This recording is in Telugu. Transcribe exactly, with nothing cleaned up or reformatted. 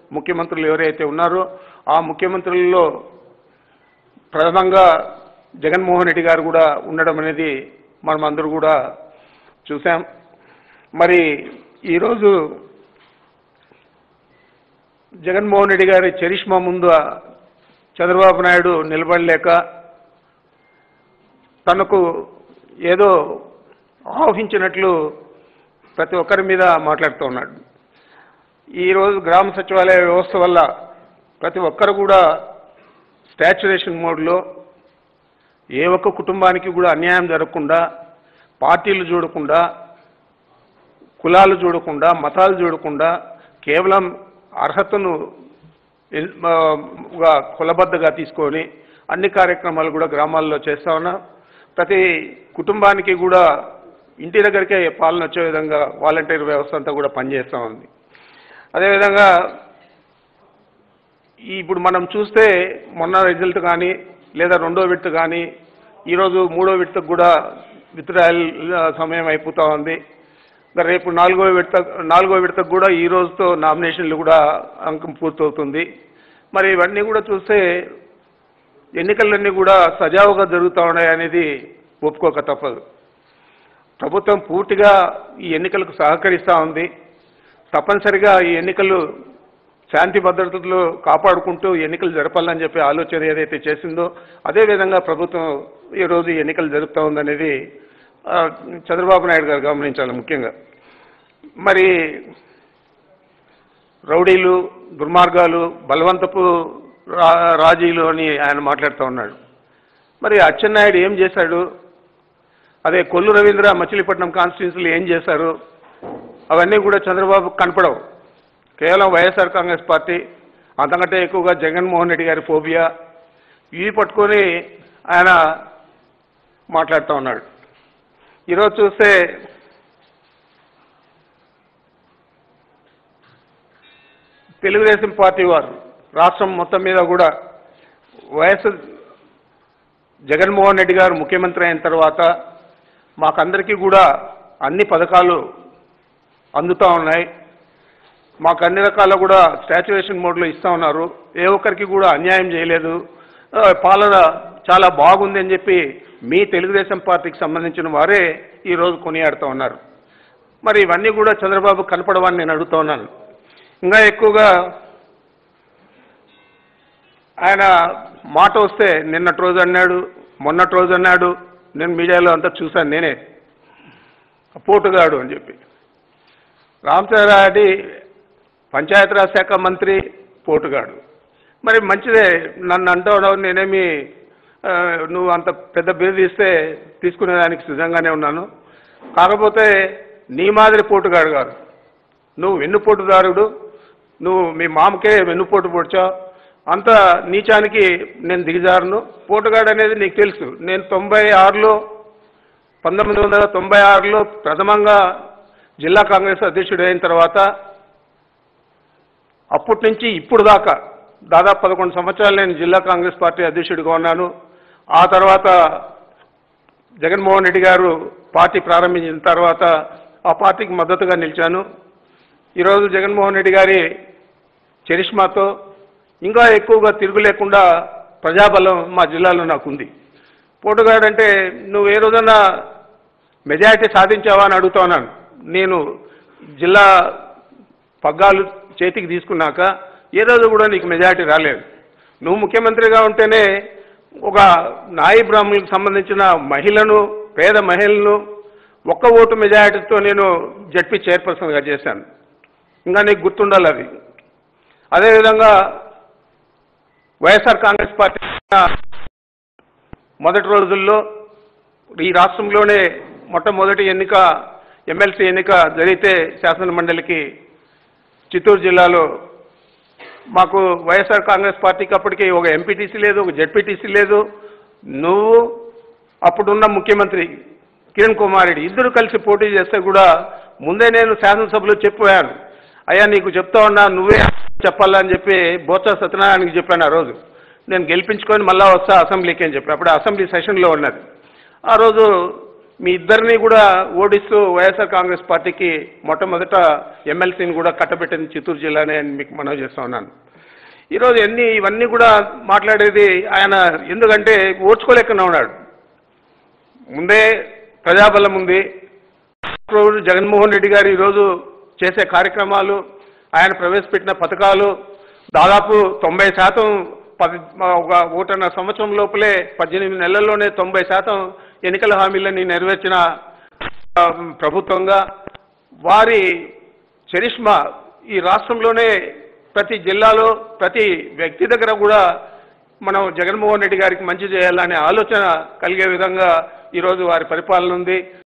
ముఖ్యమంత్రులు ఎవరైతే ఉన్నారో ఆ ముఖ్యమంత్రులలో ప్రథమంగా జగన్మోహన్ రెడ్డి గారు కూడా ఉండడం అనేది మనం అందరూ కూడా చూసాం. మరి ఈరోజు జగన్మోహన్ రెడ్డి గారి చరిష్మా ముందు చంద్రబాబు నాయుడు నిలబడలేక తనకు ఏదో ఆహ్వానించినట్లు ప్రతి ఒక్కరి మీద మాట్లాడుతూ ఉన్నాడు. ఈరోజు గ్రామ సచివాలయ వ్యవస్థ వల్ల ప్రతి ఒక్కరు కూడా స్టాచ్యురేషన్ మోడ్లో ఏ ఒక్క కుటుంబానికి కూడా అన్యాయం జరగకుండా, పార్టీలు చూడకుండా, కులాలు చూడకుండా, మతాలు చూడకుండా కేవలం అర్హతను కులబద్దగా తీసుకొని అన్ని కార్యక్రమాలు కూడా గ్రామాల్లో చేస్తూ ఉన్నాం. ప్రతి కుటుంబానికి కూడా ఇంటి దగ్గరికే పాలన వచ్చే విధంగా వాలంటీర్ వ్యవస్థ అంతా కూడా పనిచేస్తూ ఉంది. అదేవిధంగా ఇప్పుడు మనం చూస్తే మొన్న రిజల్ట్ కానీ లేదా రెండో విడత కానీ ఈరోజు మూడో విడతకు కూడా విత్డ్రాయల్ సమయం అయిపోతూ ఉంది. రేపు నాలుగో విడత నాలుగో విడతకు కూడా ఈ రోజుతో నామినేషన్లు కూడా అంకం పూర్తవుతుంది. మరి ఇవన్నీ కూడా చూస్తే ఎన్నికలన్నీ కూడా సజావుగా జరుగుతూ ఉన్నాయి అనేది ఒప్పుకోక తప్పదు. ప్రభుత్వం పూర్తిగా ఈ ఎన్నికలకు సహకరిస్తూ ఉంది. తప్పనిసరిగా ఈ ఎన్నికలు శాంతి భద్రతలు కాపాడుకుంటూ ఎన్నికలు జరపాలని చెప్పి ఆలోచన ఏదైతే చేసిందో అదేవిధంగా ప్రభుత్వం ఈరోజు ఎన్నికలు జరుపుతూ ఉందనేది చంద్రబాబు నాయుడు గారు గమనించాలి. ముఖ్యంగా మరి రౌడీలు, దుర్మార్గాలు, బలవంతపు రాజీలు అని ఆయన మాట్లాడుతూ ఉన్నాడు. మరి అచ్చెన్నాయుడు ఏం చేశాడు? అదే కొల్లు రవీంద్ర మచిలీపట్నం కాన్స్టిట్యున్సీలు ఏం చేశారు? అవన్నీ కూడా చంద్రబాబు కనపడవు. కేవలం వైఎస్ఆర్ కాంగ్రెస్ పార్టీ, అంతకంటే ఎక్కువగా జగన్మోహన్ రెడ్డి గారి ఫోబియా ఇవి పట్టుకొని ఆయన మాట్లాడుతూ ఉన్నాడు. ఈరోజు చూస్తే తెలుగుదేశం పార్టీ వారు రాష్ట్రం మొత్తం మీద కూడా వైఎస్ జగన్మోహన్ రెడ్డి గారు ముఖ్యమంత్రి అయిన తర్వాత మాకందరికీ కూడా అన్ని పథకాలు అందుతూ ఉన్నాయి. మాకు అన్ని రకాల కూడా స్టాచ్యురేషన్ మోడ్లో ఇస్తూ ఉన్నారు. ఏ ఒక్కరికి కూడా అన్యాయం చేయలేదు, పాలన చాలా బాగుంది అని చెప్పి మీ తెలుగుదేశం పార్టీకి సంబంధించిన వారే ఈరోజు కొనియాడుతూ ఉన్నారు. మరి ఇవన్నీ కూడా చంద్రబాబు కనపడవని నేను అడుగుతూ ఉన్నాను. ఇంకా ఎక్కువగా ఆయన మాట వస్తే నిన్నటి రోజు అన్నాడు, మొన్నటి రోజు అన్నాడు, నేను మీడియాలో అంతా చూశాను, నేనే పోటుగాడు అని చెప్పి. రామచంద్రారెడ్డి పంచాయతీరాజ్ శాఖ మంత్రి పోటుగాడు. మరి మంచిదే, నన్ను అంటావు, నేనేమి నువ్వు అంత పెద్ద బిరుదు ఇస్తే తీసుకునేదానికి సిద్ధంగానే ఉన్నాను. కాకపోతే నీ మాదిరి పోటుగాడు కాదు, నువ్వు వెన్నుపోటుదారుడు, నువ్వు మీ మామకే వెన్నుపోటు పొడిచావు, అంత నీచానికి నేను దిగజారును. పోటుగాడు అనేది నీకు తెలుసు. నేను తొంభై ఆరులో పంతొమ్మిది వందల తొంభై ఆరులో ప్రథమంగా జిల్లా కాంగ్రెస్ అధ్యక్షుడు అయిన తర్వాత అప్పటి నుంచి ఇప్పుడు దాకా దాదాపు పదకొండు సంవత్సరాలు నేను జిల్లా కాంగ్రెస్ పార్టీ అధ్యక్షుడిగా ఉన్నాను. ఆ తర్వాత జగన్మోహన్ రెడ్డి గారు పార్టీ ప్రారంభించిన తర్వాత ఆ పార్టీకి మద్దతుగా నిలిచాను. ఈరోజు జగన్మోహన్ రెడ్డి గారి చరిష్మాతో ఇంకా ఎక్కువగా తిరుగు లేకుండా ప్రజాబలం మా జిల్లాలో నాకుంది. పోటుగాడంటే నువ్వు ఏ రోజన్నా మెజారిటీ సాధించావా అని అడుగుతున్నాను. నేను జిల్లా పగ్గాలు చేతికి తీసుకున్నాక ఏ రోజు కూడా నీకు మెజారిటీ రాలేదు. నువ్వు ముఖ్యమంత్రిగా ఉంటేనే ఒక నాయి బ్రాహ్మణులకు సంబంధించిన మహిళను, పేద మహిళలను ఒక్క ఓటు మెజారిటీతో నేను జడ్పీ చైర్పర్సన్గా చేశాను. ఇంకా నీకు గుర్తుండాలి అది. అదేవిధంగా వైఎస్ఆర్ కాంగ్రెస్ పార్టీ మొదటి రోజుల్లో ఈ రాష్ట్రంలోనే మొట్టమొదటి ఎన్నిక ఎమ్మెల్సీ ఎన్నిక జరిగితే శాసన మండలికి చిత్తూరు జిల్లాలో మాకు వైఎస్ఆర్ కాంగ్రెస్ పార్టీకి అప్పటికి ఒక ఎంపీటీసీ లేదు, ఒక జెడ్పీటీసీ లేదు. నువ్వు అప్పుడున్న ముఖ్యమంత్రి కిరణ్ కుమార్ రెడ్డి ఇద్దరు కలిసి పోటీ చేస్తే కూడా ముందే నేను శాసనసభలో చెప్పాను, అయ్యా నీకు చెప్తా ఉన్నా నువ్వే చెప్పాలని చెప్పి బొత్స సత్యనారాయణకి చెప్పాను. ఆ రోజు నేను గెలిపించుకొని మళ్ళా వస్తా అసెంబ్లీకి అని చెప్పి, అప్పుడు అసెంబ్లీ సెషన్లో ఉన్నది. ఆ రోజు మీ ఇద్దరిని కూడా ఓడిస్తూ వైఎస్ఆర్ కాంగ్రెస్ పార్టీకి మొట్టమొదట ఎమ్మెల్సీని కూడా కట్టబెట్టింది చిత్తూరు జిల్లానే అని మీకు మనవి చేస్తా ఉన్నాను. ఈరోజు ఎన్ని ఇవన్నీ కూడా మాట్లాడేది ఆయన ఎందుకంటే ఓర్చుకోలేకుండా ఉన్నాడు. ముందే ప్రజాబలం ఉంది. జగన్మోహన్ రెడ్డి గారు ఈరోజు చేసే కార్యక్రమాలు, ఆయన ప్రవేశపెట్టిన పథకాలు దాదాపు తొంభై శాతం పది ఒక ఒకటిన్నర సంవత్సరం లోపలే పద్దెనిమిది నెలల్లోనే తొంభై శాతం ఎన్నికల హామీలని నెరవేర్చిన ప్రభుత్వంగా వారి చరిష్మా ఈ రాష్ట్రంలోనే ప్రతి జిల్లాలో ప్రతి వ్యక్తి దగ్గర కూడా మనం జగన్మోహన్ రెడ్డి గారికి మంచి చేయాలనే ఆలోచన కలిగే విధంగా ఈరోజు వారి పరిపాలన ఉంది.